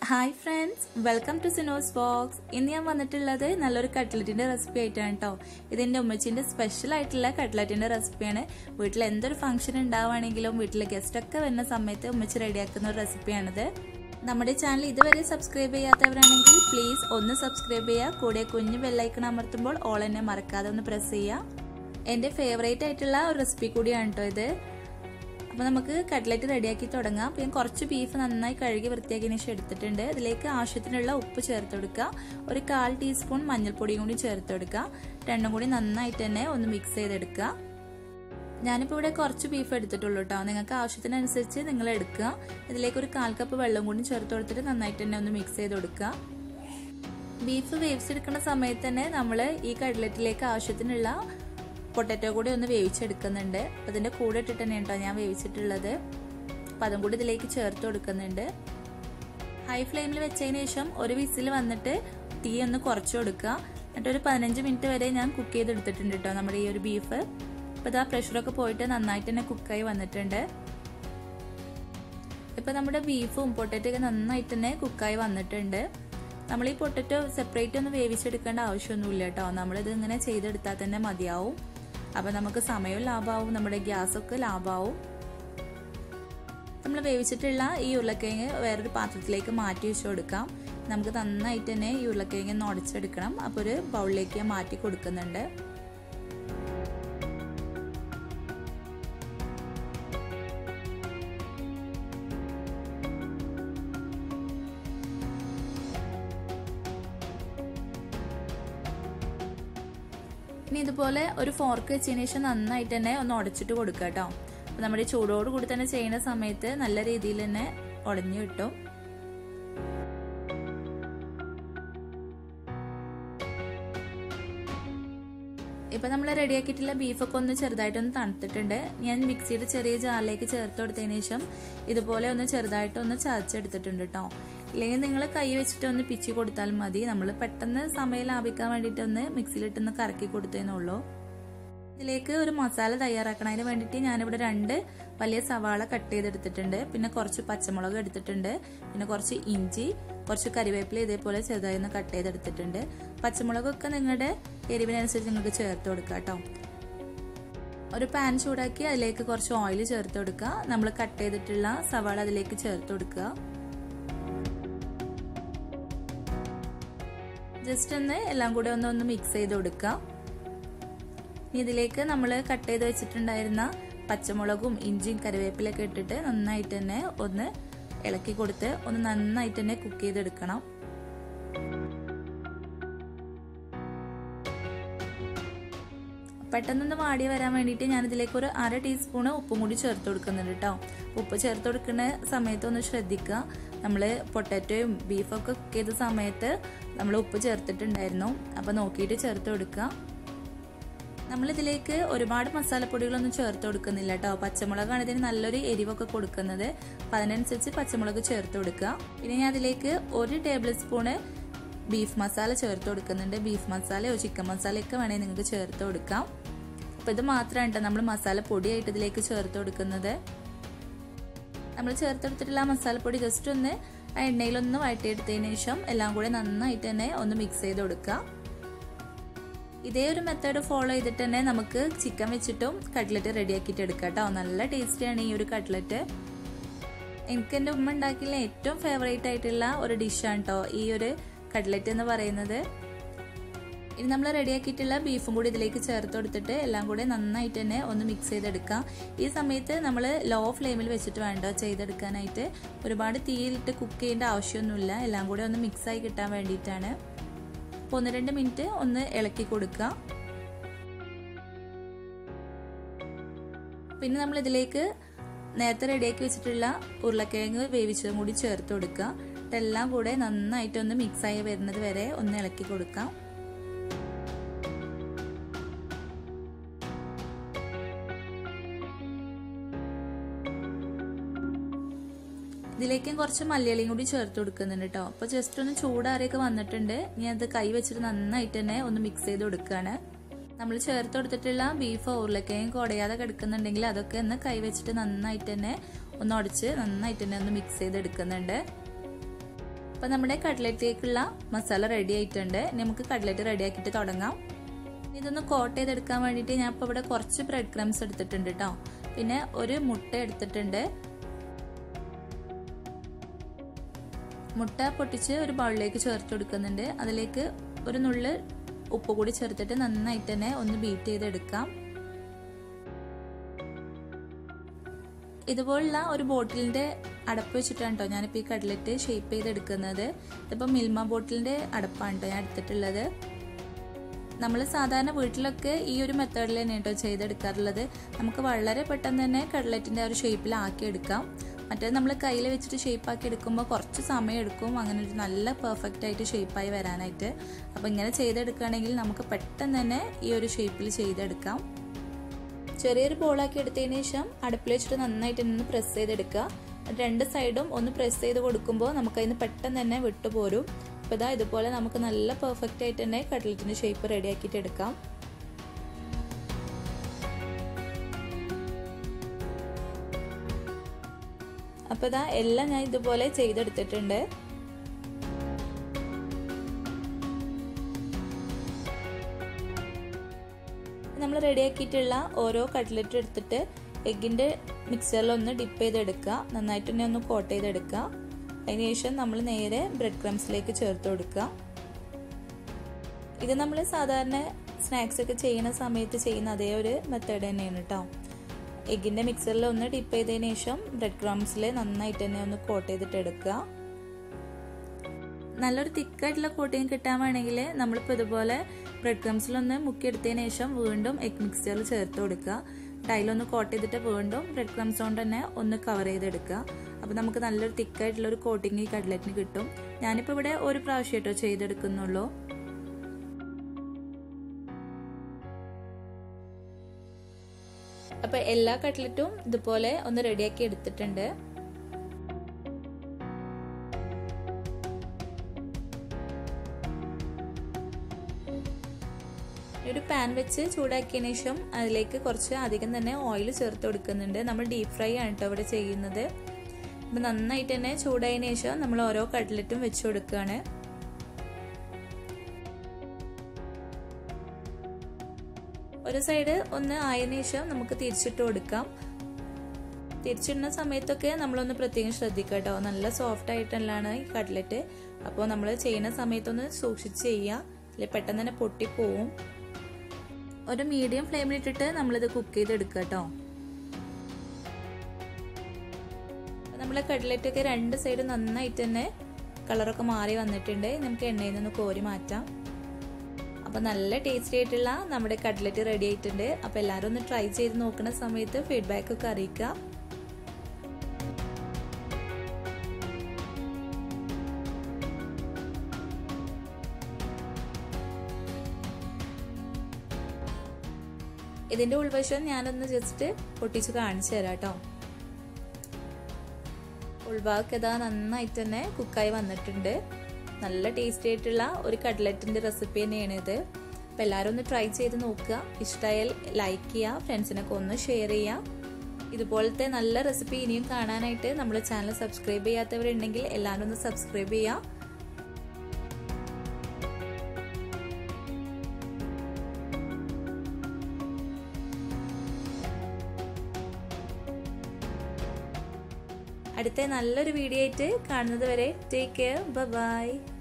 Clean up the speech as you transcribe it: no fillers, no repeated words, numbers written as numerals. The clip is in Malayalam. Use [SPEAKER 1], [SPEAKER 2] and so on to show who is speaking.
[SPEAKER 1] Hi friends, welcome to Sinos box. ഇന്ന് ഞാൻ വന്നിട്ടുള്ളത് നല്ലൊരു കട്ട്ലറ്റിന്റെ റെസിപ്പി ആയിട്ടാണ് കേട്ടോ. ഇതിന്റെ ഉമ്മച്ചിന്റെ സ്പെഷ്യൽ ആയിട്ടുള്ള കട്ട്ലറ്റിന്റെ റെസിപ്പിയാണ്. വീട്ടിൽ എന്തൊരു ഫംഗ്ഷൻ ഉണ്ടാവുകയാണെങ്കിലും വീട്ടിലെ ഗസ്റ്റ് ഒക്കെ വരുന്ന സമയത്ത് ഉമ്മച്ചി റെഡിയാക്കുന്ന ഒരു റെസിപ്പിയാണിത്. നമ്മുടെ ചാനൽ ഇതുവരെ സബ്സ്ക്രൈബ് ചെയ്യാത്തവരാണെങ്കിൽ പ്ലീസ് ഒന്ന് സബ്സ്ക്രൈബ് ചെയ്യുക. കൂടെ കുഞ്ഞു ബെല്ലൈക്കൺ അമർത്തുമ്പോൾ ഓൾ എന്നെ മറക്കാതെ ഒന്ന് പ്രസ് ചെയ്യുക. എൻ്റെ ഫേവറേറ്റ് ആയിട്ടുള്ള ഒരു റെസിപ്പി കൂടിയാണ് കേട്ടോ ഇത്. അപ്പോൾ നമുക്ക് കട്ട്ലറ്റ് റെഡിയാക്കി തുടങ്ങാം. പിന്നെ കുറച്ച് ബീഫ് നന്നായി കഴുകി വൃത്തിയാക്കിയതിന് ശേഷം എടുത്തിട്ടുണ്ട്. ഇതിലേക്ക് ആവശ്യത്തിനുള്ള ഉപ്പ് ചേർത്ത് കൊടുക്കുക. ഒരു 1/4 ടീസ്പൂൺ മഞ്ഞൾപ്പൊടിയും കൂടി ചേർത്ത് കൊടുക്കുക. രണ്ടും കൂടി നന്നായിട്ട് തന്നെ ഒന്ന് മിക്സ് ചെയ്തെടുക്കുക. ഞാനിപ്പോൾ ഇവിടെ കുറച്ച് ബീഫ് എടുത്തിട്ടുള്ളൂ കേട്ടോ. നിങ്ങൾക്ക് ആവശ്യത്തിനനുസരിച്ച് നിങ്ങൾ എടുക്കുക. ഇതിലേക്ക് ഒരു 1/4 കപ്പ് വെള്ളം കൂടി ചേർത്ത് കൊടുത്തിട്ട് നന്നായിട്ട് തന്നെ ഒന്ന് മിക്സ് ചെയ്ത് കൊടുക്കുക. ബീഫ് വേവിച്ചെടുക്കുന്ന സമയത്ത് തന്നെ നമ്മൾ ഈ കട്ട്ലറ്റിലേക്ക് ആവശ്യത്തിനുള്ള പൊട്ടറ്റോ കൂടി ഒന്ന് വേവിച്ചെടുക്കുന്നുണ്ട്. അതിൻ്റെ കൂടെ ഇട്ടിട്ട് തന്നെ കേട്ടോ ഞാൻ വേവിച്ചിട്ടുള്ളത്. അപ്പം അതും കൂടി ഇതിലേക്ക് ചേർത്ത് കൊടുക്കുന്നുണ്ട്. ഹൈ ഫ്ലെയിമിൽ വെച്ചതിന് ശേഷം ഒരു വിസിൽ വന്നിട്ട് തീ ഒന്ന് കുറച്ച് കൊടുക്കുക. എന്നിട്ട് ഒരു 15 മിനിറ്റ് വരെ ഞാൻ കുക്ക് ചെയ്തെടുത്തിട്ടുണ്ട് കേട്ടോ നമ്മുടെ ഈ ഒരു ബീഫ്. അപ്പോൾ ഇതാ പ്രഷറൊക്കെ പോയിട്ട് നന്നായിട്ട് തന്നെ കുക്കായി വന്നിട്ടുണ്ട്. ഇപ്പം നമ്മുടെ ബീഫും പൊട്ടറ്റോ ഒക്കെ നന്നായിട്ട് തന്നെ കുക്കായി വന്നിട്ടുണ്ട്. നമ്മൾ ഈ പൊട്ടറ്റോ സെപ്പറേറ്റ് ഒന്ന് വേവിച്ചെടുക്കേണ്ട ആവശ്യമൊന്നുമില്ല കേട്ടോ. നമ്മളിത് ഇങ്ങനെ ചെയ്തെടുത്താൽ തന്നെ മതിയാവും. അപ്പം നമുക്ക് സമയവും ലാഭമാവും, നമ്മുടെ ഗ്യാസൊക്കെ ലാഭമാവും. നമ്മൾ വേവിച്ചിട്ടുള്ള ഈ ഉരുളക്കിഴങ്ങ് വേറൊരു പാത്രത്തിലേക്ക് മാറ്റി വെച്ച് കൊടുക്കാം. നമുക്ക് നന്നായിട്ട് തന്നെ ഈ ഉരുളക്കിഴങ്ങ് ഒന്ന് ഉടച്ചെടുക്കണം. അപ്പോൾ ഒരു ബൗളിലേക്ക് മാറ്റി കൊടുക്കുന്നുണ്ട്. ഇനി ഇതുപോലെ ഒരു ഫോർക്ക് വെച്ചതിന് ശേഷം നന്നായിട്ട് തന്നെ ഒന്ന് ഉടച്ചിട്ട് കൊടുക്കുക കേട്ടോ. അപ്പോൾ നമ്മുടെ ചൂടോട് കൂടി തന്നെ ചെയ്യുന്ന സമയത്ത് നല്ല രീതിയിൽ തന്നെ ഉടഞ്ഞു കിട്ടും. ഇപ്പം നമ്മൾ റെഡിയാക്കിയിട്ടുള്ള ബീഫൊക്കെ ഒന്ന് ചെറുതായിട്ടൊന്ന് തണുത്തിട്ടുണ്ട്. ഞാൻ മിക്സിയുടെ ചെറിയ ജാറിലേക്ക് ചേർത്ത് കൊടുത്തതിന് ശേഷം ഇതുപോലെ ഒന്ന് ചെറുതായിട്ടൊന്ന് ചതച്ചെടുത്തിട്ടുണ്ട് കേട്ടോ. ഇല്ലെങ്കിൽ നിങ്ങൾ കൈ വെച്ചിട്ട് ഒന്ന് പിച്ചി കൊടുത്താൽ മതി. നമ്മൾ പെട്ടെന്ന് സമയം ലാഭിക്കാൻ വേണ്ടിയിട്ട് ഒന്ന് മിക്സിയിലിട്ടൊന്ന് കറക്കി കൊടുത്തേന്നുള്ളൂ. ഇതിലേക്ക് ഒരു മസാല തയ്യാറാക്കണതിന് വേണ്ടിയിട്ട് ഞാനിവിടെ 2 വലിയ സവാള കട്ട് ചെയ്തെടുത്തിട്ടുണ്ട്. പിന്നെ കുറച്ച് പച്ചമുളക് എടുത്തിട്ടുണ്ട്. പിന്നെ കുറച്ച് ഇഞ്ചി, കുറച്ച് കരിവേപ്പില ഇതേപോലെ ചെറുതായി ഒന്ന് കട്ട് ചെയ്തെടുത്തിട്ടുണ്ട്. പച്ചമുളകൊക്കെ നിങ്ങളുടെ എരിവിനനുസരിച്ച് നിങ്ങൾക്ക് ചേർത്ത് കൊടുക്കുക കേട്ടോ. ഒരു പാൻ ചൂടാക്കി അതിലേക്ക് കുറച്ച് ഓയിൽ ചേർത്ത് കൊടുക്കുക. നമ്മൾ കട്ട് ചെയ്തിട്ടുള്ള സവാള അതിലേക്ക് ചേർത്ത് കൊടുക്കുക. ജസ്റ്റ് ഒന്ന് എല്ലാം കൂടെ ഒന്ന് മിക്സ് ചെയ്ത് കൊടുക്കുക. ഇതിലേക്ക് നമ്മൾ കട്ട് ചെയ്ത് വെച്ചിട്ടുണ്ടായിരുന്ന പച്ചമുളകും ഇഞ്ചിയും കറിവേപ്പിലൊക്കെ ഇട്ടിട്ട് നന്നായിട്ട് തന്നെ ഒന്ന് ഇളക്കി കൊടുത്ത് ഒന്ന് നന്നായിട്ട് തന്നെ കുക്ക് ചെയ്തെടുക്കണം. പെട്ടെന്നൊന്ന് വാടി വരാൻ വേണ്ടിയിട്ട് ഞാനിതിലേക്ക് ഒരു 1/2 ടീസ്പൂണ് ഉപ്പും കൂടി ചേർത്ത് കൊടുക്കുന്നുണ്ട് കേട്ടോ. ഉപ്പ് ചേർത്ത് കൊടുക്കുന്ന സമയത്ത് ഒന്ന് ശ്രദ്ധിക്കുക. നമ്മൾ പൊട്ടാറ്റോയും ബീഫൊക്കെ കുക്ക് ചെയ്ത സമയത്ത് നമ്മൾ ഉപ്പ് ചേർത്തിട്ടുണ്ടായിരുന്നു. അപ്പോൾ നോക്കിയിട്ട് ചേർത്ത് കൊടുക്കുക. നമ്മളിതിലേക്ക് ഒരുപാട് മസാലപ്പൊടികളൊന്നും ചേർത്ത് കൊടുക്കുന്നില്ല കേട്ടോ. പച്ചമുളകാണ് ഇതിന് നല്ലൊരു എരിവൊക്കെ കൊടുക്കുന്നത്. അപ്പം അതിനനുസരിച്ച് പച്ചമുളക് ചേർത്ത് കൊടുക്കുക. പിന്നെ ഞാൻ അതിലേക്ക് 1 ടേബിൾ സ്പൂണ് ബീഫ് മസാല ചേർത്ത് കൊടുക്കുന്നുണ്ട്. ബീഫ് മസാലയോ ചിക്കൻ മസാലയൊക്കെ വേണമെങ്കിൽ നിങ്ങൾക്ക് ചേർത്ത് കൊടുക്കാം. അപ്പോൾ ഇത് മാത്രമാണ് കേട്ടോ നമ്മൾ മസാല പൊടിയായിട്ട് ഇതിലേക്ക് ചേർത്ത് കൊടുക്കുന്നത്. നമ്മൾ ചേർത്തെടുത്തിട്ടുള്ള മസാലപ്പൊടി ജസ്റ്റ് ഒന്ന് എണ്ണയിലൊന്ന് വഴറ്റിയെടുത്തതിന് ശേഷം എല്ലാം കൂടെ നന്നായിട്ട് തന്നെ ഒന്ന് മിക്സ് ചെയ്ത് കൊടുക്കുക. ഇതേ ഒരു മെത്തേഡ് ഫോളോ ചെയ്തിട്ട് തന്നെ നമുക്ക് ചിക്കൻ വെച്ചിട്ടും കട്ട്ലറ്റ് റെഡിയാക്കിയിട്ട് എടുക്കാം കേട്ടോ. നല്ല ടേസ്റ്റിയാണ് ഈ ഒരു കട്ട്ലറ്റ്. എനിക്ക് എൻ്റെ ഉമ്മ ഉണ്ടാക്കിയുള്ള ഏറ്റവും ഫേവറേറ്റ് ആയിട്ടുള്ള ഒരു ഡിഷാണ് കേട്ടോ ഈ ഒരു കട്ട്ലറ്റ് എന്ന് പറയുന്നത്. ഇനി നമ്മൾ റെഡിയാക്കിയിട്ടുള്ള ബീഫും കൂടി ഇതിലേക്ക് ചേർത്ത് കൊടുത്തിട്ട് എല്ലാം കൂടെ നന്നായിട്ട് തന്നെ ഒന്ന് മിക്സ് ചെയ്തെടുക്കാം. ഈ സമയത്ത് നമ്മൾ ലോ ഫ്ലെയിമിൽ വെച്ചിട്ട് വേണ്ട ചെയ്തെടുക്കാനായിട്ട്. ഒരുപാട് തീയിലിട്ട് കുക്ക് ചെയ്യേണ്ട ആവശ്യമൊന്നുമില്ല. എല്ലാം കൂടെ ഒന്ന് മിക്സായി കിട്ടാൻ വേണ്ടിയിട്ടാണ്. അപ്പോൾ 1-2 മിനിറ്റ് ഒന്ന് ഇളക്കി കൊടുക്കുക. പിന്നെ നമ്മൾ ഇതിലേക്ക് നേരത്തെ റെഡിയാക്കി വെച്ചിട്ടുള്ള ഉരുളക്കിഴങ്ങ് വേവിച്ചതും കൂടി ചേർത്ത് കൊടുക്കുക. ഇതെല്ലാം കൂടെ നന്നായിട്ടൊന്ന് മിക്സായി വരുന്നത് വരെ ഒന്ന് ഇളക്കി കൊടുക്കാം. ഇതിലേക്ക് കുറച്ച് മല്ലിയിലയും കൂടി ചേർത്ത് കൊടുക്കുന്നുണ്ട് കേട്ടോ. അപ്പോൾ ജസ്റ്റ് ഒന്ന് ചൂടാറിയൊക്കെ വന്നിട്ടുണ്ട്. ഞാൻ അത് കൈ വെച്ചിട്ട് നന്നായിട്ട് തന്നെ ഒന്ന് മിക്സ് ചെയ്ത് കൊടുക്കുകയാണ്. നമ്മൾ ചേർത്ത് കൊടുത്തിട്ടുള്ള ബീഫോ ഉരുളക്കിഴങ്ങ് കുടയാതെ കിടക്കുന്നുണ്ടെങ്കിൽ അതൊക്കെ ഒന്ന് കൈ വെച്ചിട്ട് നന്നായിട്ട് തന്നെ ഒന്ന് ഉടച്ച് നന്നായിട്ട് തന്നെ ഒന്ന് മിക്സ് ചെയ്തെടുക്കുന്നുണ്ട്. അപ്പോൾ നമ്മുടെ കട്ട്ലറ്റിലേക്കുള്ള മസാല റെഡി ആയിട്ടുണ്ട്. നമുക്ക് കട്ട്ലറ്റ് റെഡിയാക്കിയിട്ട് തുടങ്ങാം. ഇതൊന്ന് കോട്ട് ചെയ്തെടുക്കാൻ വേണ്ടിയിട്ട് ഞാൻ ഇപ്പോൾ ഇവിടെ കുറച്ച് ബ്രെഡ് ക്രംസ് എടുത്തിട്ടുണ്ട് കേട്ടോ. പിന്നെ ഒരു മുട്ട എടുത്തിട്ടുണ്ട്. മുട്ട പൊട്ടിച്ച് ഒരു ബൗളിലേക്ക് ചേർത്ത് കൊടുക്കുന്നുണ്ട്. അതിലേക്ക് ഒരു നുള്ള് ഉപ്പ് കൂടി ചേർത്തിട്ട് നന്നായിട്ട് തന്നെ ഒന്ന് ബീറ്റ് ചെയ്തെടുക്കാം. ഇതുപോലുള്ള ഒരു ബോട്ടിലിന്റെ അടപ്പ് വെച്ചിട്ടാണ് കേട്ടോ ഞാനിപ്പോൾ ഈ കട്ട്ലറ്റ് ഷേപ്പ് ചെയ്തെടുക്കുന്നത്. ഇതിപ്പോൾ മിൽമ ബോട്ടിലിന്റെ അടപ്പാണ് കേട്ടോ ഞാൻ എടുത്തിട്ടുള്ളത്. നമ്മൾ സാധാരണ വീട്ടിലൊക്കെ ഈ ഒരു മെത്തേഡിൽ തന്നെ കേട്ടോ ചെയ്തെടുക്കാറുള്ളത്. നമുക്ക് വളരെ പെട്ടെന്ന് തന്നെ കട്ട്ലറ്റിന്റെ ആ ഒരു ഷേപ്പിലാക്കി എടുക്കാം. മറ്റേത് നമ്മൾ കയ്യിൽ വെച്ചിട്ട് ഷേപ്പാക്കി എടുക്കുമ്പോൾ കുറച്ച് സമയം എടുക്കും അങ്ങനെ ഒരു നല്ല പെർഫെക്റ്റ് ആയിട്ട് ഷേപ്പായി വരാനായിട്ട്. അപ്പോൾ ഇങ്ങനെ ചെയ്തെടുക്കുകയാണെങ്കിൽ നമുക്ക് പെട്ടെന്ന് തന്നെ ഈ ഒരു ഷേപ്പിൽ ചെയ്തെടുക്കാം. ചെറിയൊരു ബോളാക്കി എടുത്തതിന് ശേഷം അടുപ്പിൽ വെച്ചിട്ട് നന്നായിട്ട് ഒന്ന് പ്രസ് ചെയ്തെടുക്കുക. രണ്ട് സൈഡും ഒന്ന് പ്രസ് ചെയ്ത് കൊടുക്കുമ്പോൾ നമുക്കതിന് പെട്ടെന്ന് തന്നെ വിട്ടുപോരും. അപ്പോൾ ഇതാ ഇതുപോലെ നമുക്ക് നല്ല പെർഫെക്റ്റ് ആയിട്ട് തന്നെ കട്ട്ലറ്റിന്റെ ഷേപ്പ് റെഡിയാക്കിയിട്ട് എടുക്കാം. അപ്പോൾ ഇതാ എല്ലാം ഞാൻ ഇതുപോലെ ചെയ്തെടുത്തിട്ടുണ്ട്. നമ്മൾ റെഡിയാക്കിയിട്ടുള്ള ഓരോ കട്ട്ലറ്റ് എടുത്തിട്ട് എഗ്ഗിന്റെ മിക്സറിൽ ഒന്ന് ഡിപ്പ് ചെയ്തെടുക്കുക. നന്നായിട്ട് തന്നെ ഒന്ന് കോട്ട് ചെയ്തെടുക്കുക. അതിനുശേഷം നമ്മൾ നേരെ ബ്രെഡ് ക്രംസിലേക്ക് ചേർത്ത് കൊടുക്കുക. ഇത് നമ്മൾ സാധാരണ സ്നാക്സ് ഒക്കെ ചെയ്യുന്ന സമയത്ത് ചെയ്യുന്ന അതേ ഒരു മെത്തേഡ് തന്നെയാണ് കേട്ടോ. എഗ്ഗിന്റെ മിക്സറിൽ ഒന്ന് ഡിപ്പ് ചെയ്തതിനു ശേഷം ബ്രെഡ് ക്രംസിൽ നന്നായിട്ട് തന്നെ ഒന്ന് കോട്ട് ചെയ്തിട്ട് എടുക്കുക. നല്ലൊരു തിക്കായിട്ടുള്ള കോട്ടിങ് കിട്ടാൻ വേണമെങ്കിൽ നമ്മളിപ്പോൾ ഇതുപോലെ ബ്രെഡ് ക്രംസിലൊന്ന് മുക്കിയെടുത്തതിന് ശേഷം വീണ്ടും എഗ് മിക്സ്ചറിൽ ചേർത്ത് കൊടുക്കുക. ടൈലൊന്ന് കോട്ട് ചെയ്തിട്ട് വീണ്ടും ബ്രെഡ് ക്രംസ് കൊണ്ട് തന്നെ ഒന്ന് കവർ ചെയ്തെടുക്കുക. അപ്പോൾ നമുക്ക് നല്ലൊരു തിക്കായിട്ടുള്ള ഒരു കോട്ടിങ് ഈ കട്ട്ലറ്റിന് കിട്ടും. ഞാനിപ്പോൾ ഇവിടെ ഒരു പ്രാവശ്യം കേട്ടോ ചെയ്തെടുക്കുന്നുള്ളൂ. അപ്പോൾ എല്ലാ കട്ട്ലറ്റും ഇതുപോലെ ഒന്ന് റെഡിയാക്കി എടുത്തിട്ടുണ്ട്. ഒരു പാൻ വെച്ച് ചൂടാക്കിയതിനു ശേഷം അതിലേക്ക് കുറച്ച് അധികം തന്നെ ഓയിൽ ചേർത്ത് കൊടുക്കുന്നുണ്ട്. നമ്മൾ ഡീപ് ഫ്രൈ ആണ് കേട്ടോ ഇവിടെ ചെയ്യുന്നത്. അപ്പം നന്നായിട്ട് തന്നെ ചൂടായതിനു ശേഷം നമ്മൾ ഓരോ കട്ട്ലറ്റും വെച്ച് കൊടുക്കുകയാണ്. ഒരു സൈഡ് ഒന്ന് ആയതിനു ശേഷം നമുക്ക് തിരിച്ചിട്ട് കൊടുക്കാം. തിരിച്ചിടുന്ന സമയത്തൊക്കെ നമ്മളൊന്ന് പ്രത്യേകം ശ്രദ്ധിക്കുക കേട്ടോ. നല്ല സോഫ്റ്റ് ആയിട്ടുള്ളതാണ് ഈ കട്ട്ലറ്റ്. അപ്പോൾ നമ്മൾ ചെയ്യുന്ന സമയത്തൊന്ന് സൂക്ഷിച്ച് ചെയ്യുക, അല്ലെങ്കിൽ പെട്ടെന്ന് തന്നെ പൊട്ടിപ്പോവും. ഒരു മീഡിയം ഫ്ലെയിമിലിട്ടിട്ട് നമ്മളിത് കുക്ക് ചെയ്തെടുക്കുക കേട്ടോ. നമ്മളെ കട്ട്ലറ്റൊക്കെ രണ്ട് സൈഡ് നന്നായിട്ട് തന്നെ കളറൊക്കെ മാറി വന്നിട്ടുണ്ട്. നമുക്ക് എണ്ണയിൽ നിന്ന് കോരി മാറ്റാം. അപ്പോൾ നല്ല ടേസ്റ്റി ആയിട്ടുള്ള നമ്മുടെ കട്ട്ലറ്റ് റെഡി ആയിട്ടുണ്ട്. അപ്പോൾ എല്ലാവരും ഒന്ന് ട്രൈ ചെയ്ത് നോക്കുന്ന സമയത്ത് ഫീഡ്ബാക്ക് ഒക്കെ അറിയിക്കുക. ഇതിന്റെ ഉൾവശം ഞാനൊന്ന് ജസ്റ്റ് പൊട്ടിച്ച് കാണിച്ചു തരാം കേട്ടോ. ഉൾഭാഗം ഇതാ നന്നായിട്ട് തന്നെ കുക്കായി വന്നിട്ടുണ്ട്. നല്ല ടേസ്റ്റി ആയിട്ടുള്ള ഒരു കട്ട്ലറ്റിന്റെ റെസിപ്പി തന്നെയാണ് ഇത്. അപ്പോൾ എല്ലാവരും ഒന്ന് ട്രൈ ചെയ്ത് നോക്കുക. ഇഷ്ടമായാൽ ലൈക്ക് ചെയ്യുക, ഫ്രണ്ട്സിനൊക്കെ ഒന്ന് ഷെയർ ചെയ്യുക. ഇതുപോലത്തെ നല്ല റെസിപ്പി ഇനിയും കാണാനായിട്ട് നമ്മുടെ ചാനൽ സബ്സ്ക്രൈബ് ചെയ്യാത്തവരുണ്ടെങ്കിൽ എല്ലാവരും ഒന്ന് സബ്സ്ക്രൈബ് ചെയ്യുക. അടുത്ത നല്ലൊരു വീഡിയോ ആയിട്ട് കാണുന്നത് വരെ ടേക്ക് കെയർ, ബൈ.